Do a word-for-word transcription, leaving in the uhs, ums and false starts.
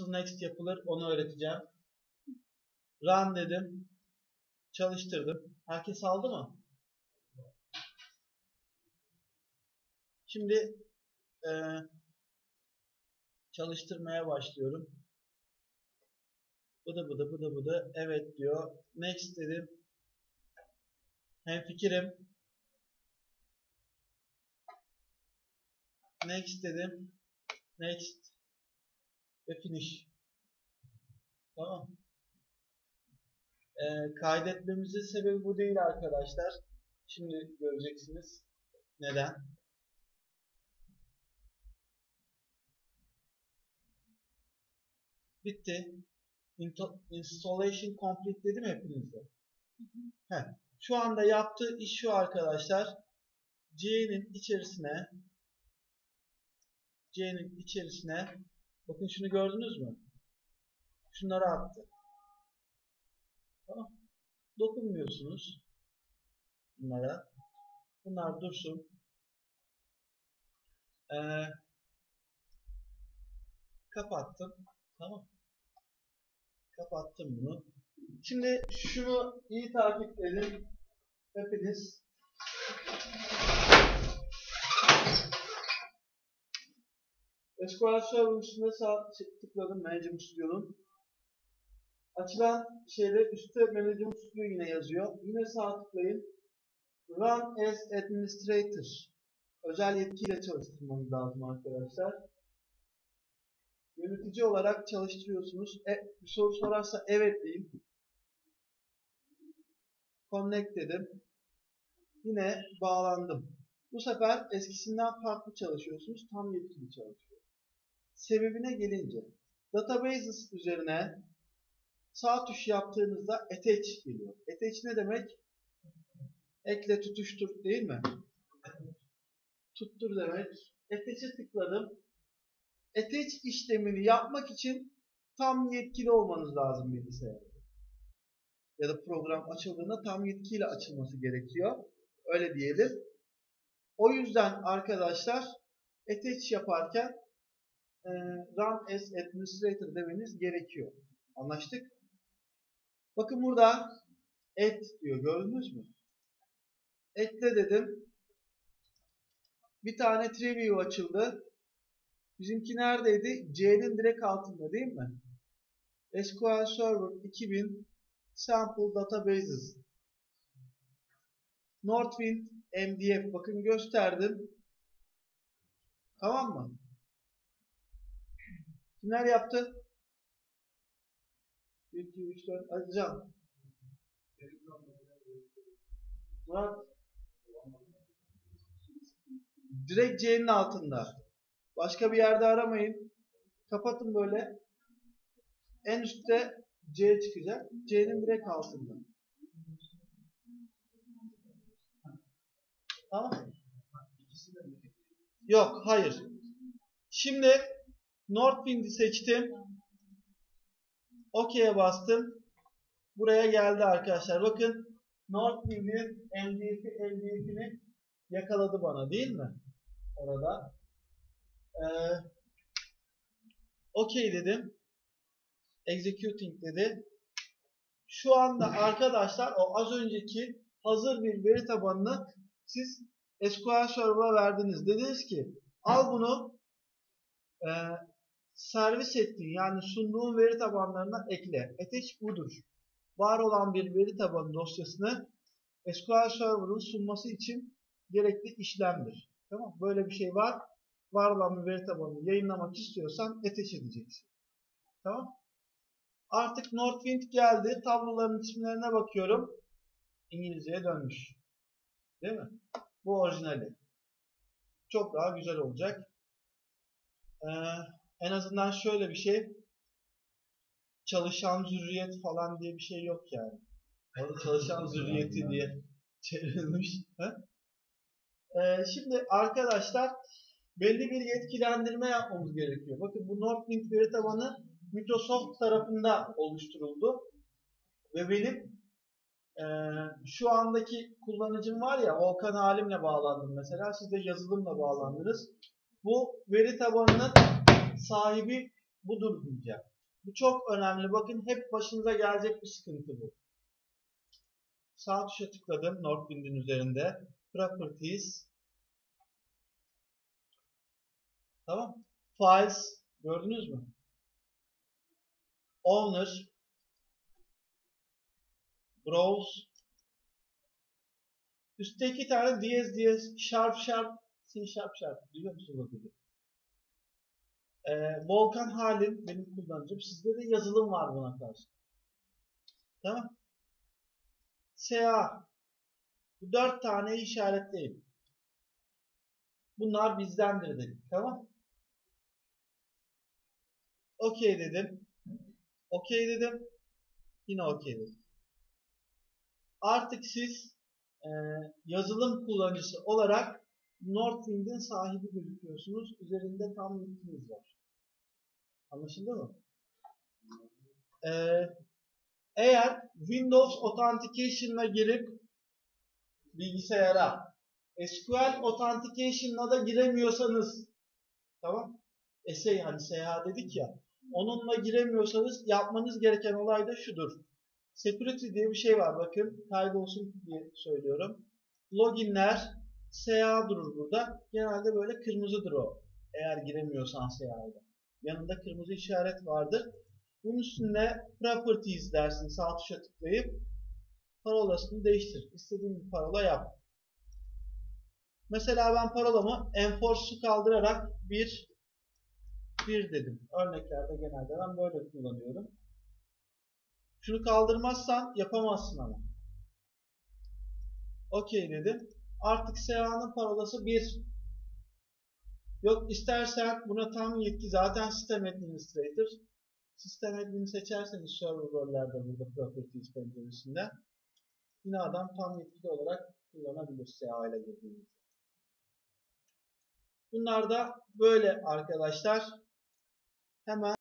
nasıl next yapılır onu öğreteceğim. Run dedim. Çalıştırdım. Herkes aldı mı? Şimdi e, çalıştırmaya başlıyorum. Bıdı bıdı bıdı bıdı. Evet diyor. Next dedim. Hemfikirim. Next dedim. Next. Ve finish. Tamam. Ee, kaydetmemizin sebebi bu değil arkadaşlar. Şimdi göreceksiniz. Neden? Bitti. Installation complete dedim hepinizde. Heh. Şu anda yaptığı iş şu arkadaşlar. C'nin içerisine C'nin içerisine bakın şunu gördünüz mü? Şunları attı. Tamam. Dokunmuyorsunuz bunlara. Bunlar dursun. Ee, kapattım. Tamam. Kapattım bunu. Şimdi şunu iyi takip edin. Hepiniz. S Q L Server üstüne sağ tıkladım. Management Studio'nun. Açılan şeyde üstte Management Studio yine yazıyor. Yine sağ tıklayın. Run as Administrator. Özel yetkiyle çalıştırmanız lazım arkadaşlar. Yönetici olarak çalıştırıyorsunuz. E, bir soru sorarsa evet deyin. Connect dedim. Yine bağlandım. Bu sefer eskisinden farklı çalışıyorsunuz. Tam yetkili çalışıyor. Sebebine gelince Databases üzerine sağ tuş yaptığınızda attach geliyor. Attach ne demek? Ekle, tutuştur değil mi? Tuttur demek. Attach'e tıkladım. Attach işlemini yapmak için tam yetkili olmanız lazım bilgisayarda. Ya da program açıldığında tam yetkiyle açılması gerekiyor. Öyle diyelim. O yüzden arkadaşlar attach yaparken e, run as administrator demeniz gerekiyor. Anlaştık? Bakın burada add diyor. Gördünüz mü? Ekle dedim. Bir tane preview açıldı. Bizimki neredeydi? C'nin direkt altında değil mi? S Q L Server iki bin Sample Databases Northwind M D F. Bakın gösterdim. Tamam mı? Kimler yaptı? bir, iki, üç, dört. Azcan. Murat. Direkt C'nin altında. Başka bir yerde aramayın. Kapatın böyle. En üstte C çıkacak. C'nin direkt altında. Tamam. Yok, hayır. Şimdi Northwind'i seçtim. OK'ye bastım. Buraya geldi arkadaşlar. Bakın Northwind'in M D F, M D F'ini yakaladı bana değil mi? Orada. Ee, OK dedim. Executing dedi. Şu anda arkadaşlar o az önceki hazır bir veri tabanını siz S Q L Server'a verdiniz. Dediniz ki al bunu e, servis ettiğin yani sunduğun veri tabanlarına ekle. Attach budur. Var olan bir veri tabanı dosyasını S Q L Server'ın sunması için gerekli işlemdir. Tamam. Böyle bir şey var. Var olan bir veri tabanını yayınlamak istiyorsan attach edeceksin. Tamam. Artık Northwind geldi. Tabloların isimlerine bakıyorum. İngilizceye dönmüş. Değil mi? Bu orijinali. Çok daha güzel olacak. Ee, en azından şöyle bir şey. Çalışan zürriyet falan diye bir şey yok yani. Orada çalışan zürriyeti diye çevrilmiş. Ee, şimdi arkadaşlar belli bir yetkilendirme yapmamız gerekiyor. Bakın bu Northwind veri tabanı Microsoft tarafında oluşturuldu. Ve benim e, şu andaki kullanıcım var ya, Volkan Halim'le bağlandım mesela. Siz de yazılımla bağlandınız. Bu veri tabanının sahibi budur diyeceğim. Bu çok önemli. Bakın hep başınıza gelecek bir sıkıntı bu. Sağ tuşa tıkladım Northwind'in üzerinde. Properties. Tamam. Files. Gördünüz mü? Owner. Browse. Üstte iki tane diyez diyez, sharp sharp, C sharp sharp. Duyuyor musunuz o gibi? Ee, Volkan Halim benim kullanıcım. Sizde de yazılım var buna karşı. Tamam. S A. Bu dört taneyi işaretleyin. Bunlar bizdendir dedik. Tamam. OK dedim. OK dedim. Yine OK dedim. Artık siz e, yazılım kullanıcısı olarak Northwind'in sahibi gözüküyorsunuz. Üzerinde tam yetkiniz var. Anlaşıldı mı? Ee, eğer Windows Authentication'la girip bilgisayara S Q L Authentication'la da giremiyorsanız, tamam? S A hani S A dedik ya, onunla giremiyorsanız yapmanız gereken olay da şudur. Security diye bir şey var. Bakın kaydolsun diye söylüyorum. Loginler S A durur burada. Genelde böyle kırmızıdır o. Eğer giremiyorsan S A'ya. Yanında kırmızı işaret vardır. Bunun üstünde Properties dersin. Sağ tuşa tıklayıp parolasını değiştir. İstediğin bir parola yap. Mesela ben parolamı enforce'u kaldırarak bir bir dedim. Örneklerde genelde ben böyle kullanıyorum. Şunu kaldırmazsan yapamazsın ama. OK dedim. Artık S A'nın parolası bir. Yok istersen buna tam yetki, zaten System Administrator. System Admin'i seçerseniz server rollerde burada Properties penceresinde yine adam tam yetkili olarak kullanabilir S A ile girdiğinizde. Bunlar da böyle arkadaşlar. Hemen